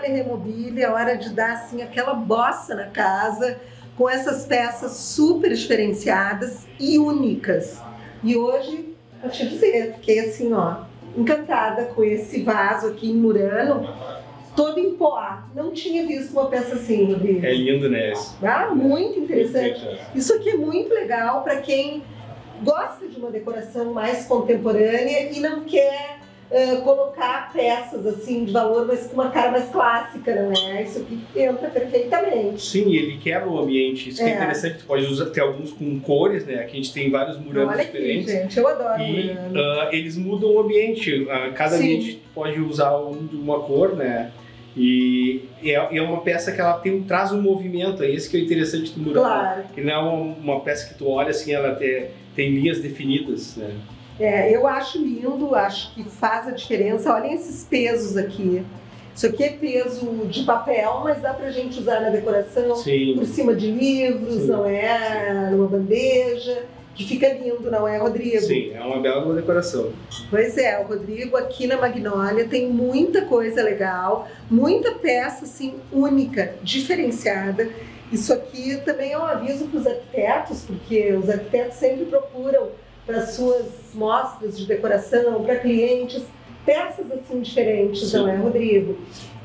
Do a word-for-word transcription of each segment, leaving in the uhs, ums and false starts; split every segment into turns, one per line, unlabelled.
Magnolia Remobile, é hora de dar assim aquela bossa na casa com essas peças super diferenciadas e únicas. E hoje, vou te dizer, fiquei assim, ó, encantada com esse vaso aqui em Murano, todo em poá. Não tinha visto uma peça assim, Rodrigo.
É lindo, né?
Ah, muito interessante. Isso aqui é muito legal para quem gosta de uma decoração mais contemporânea e não quer uh, colocar peças assim de valor, mas com uma cara mais clássica, não é? Isso aqui entra perfeitamente.
Sim, ele quebra o ambiente. Isso que é, é interessante. Tu pode usar, ter alguns com cores, né? Aqui a gente tem vários muranos
Olha
diferentes.
Aqui, gente, eu adoro
e
murano.
Uh, eles mudam o ambiente. Uh, cada Sim. ambiente pode usar um de uma cor, né? E é, é uma peça que ela tem, traz um movimento, é esse que é interessante do murano. Claro. Que não é uma, uma peça que tu olha assim, ela tem, tem linhas definidas, né?
É, eu acho lindo, acho que faz a diferença. Olhem esses pesos aqui. Isso aqui é peso de papel, mas dá pra gente usar na decoração. Sim. Por cima de livros, Sim. não é? Sim. Numa bandeja. Que fica lindo, não é, Rodrigo?
Sim, é uma bela decoração.
Pois é, o Rodrigo aqui na Magnolia tem muita coisa legal, muita peça assim única, diferenciada. Isso aqui também é um aviso para os arquitetos, porque os arquitetos sempre procuram para suas mostras de decoração, para clientes, peças assim diferentes, Sim. não é, Rodrigo?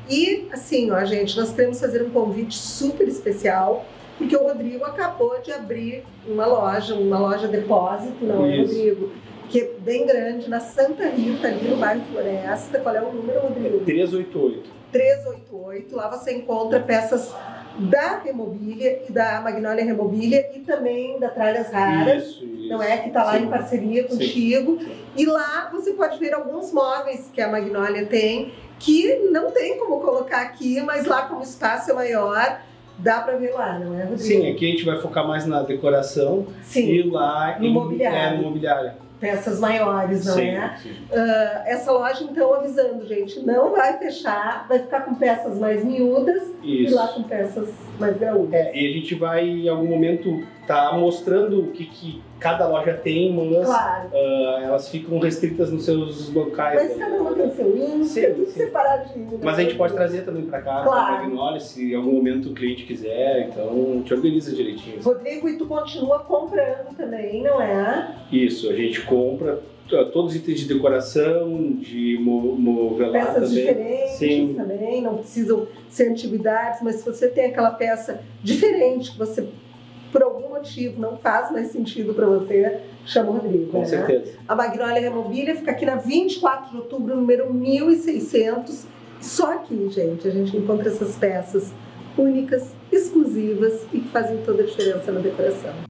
E assim, ó, gente, nós queremos fazer um convite super especial, porque o Rodrigo acabou de abrir uma loja, uma loja depósito, não é, Rodrigo? Que é bem grande, na Santa Rita, ali no bairro Floresta. Qual é o número, Rodrigo?
trezentos e oitenta e oito.
trezentos e oitenta e oito. Lá você encontra peças da Remobília e da Magnolia Remobília e também da Tralhas Raras,
isso, isso.
não é? Que está lá Sim. em parceria contigo.
Sim.
E lá você pode ver alguns móveis que a Magnolia tem, que não tem como colocar aqui, mas lá como o espaço é maior, dá para ver lá, não é, Rodrigo?
Sim, aqui a gente vai focar mais na decoração
sim.
e lá
no
em,
mobiliário.
É, no mobiliário.
Peças maiores, não
sim,
é?
Sim.
Uh, essa loja, então, avisando, gente, não vai fechar, vai ficar com peças mais miúdas Isso. e lá com peças mais graúdas.
É, e a gente vai, em algum momento, tá mostrando o que, que cada loja tem, mas
claro.
uh, elas ficam restritas nos seus locais.
Mas cada uma tem seu índice, é tudo separadinho.
Mas a gente pode trazer também para cá,
claro.
pra Magnolia, se em algum momento o cliente quiser, então te organiza direitinho.
Rodrigo, e tu continua comprando também, não é?
Isso, a gente compra todos os itens de decoração, de movelar
peças
também.
diferentes
Sim.
também, não precisam ser antiguidades, mas se você tem aquela peça diferente que você, por algum motivo, não faz mais sentido para você, chama o Rodrigo.
Com
né?
certeza.
A Magnolia Remobília fica aqui na vinte e quatro de outubro, número mil e seiscentos. Só aqui, gente, a gente encontra essas peças únicas, exclusivas e que fazem toda a diferença na decoração.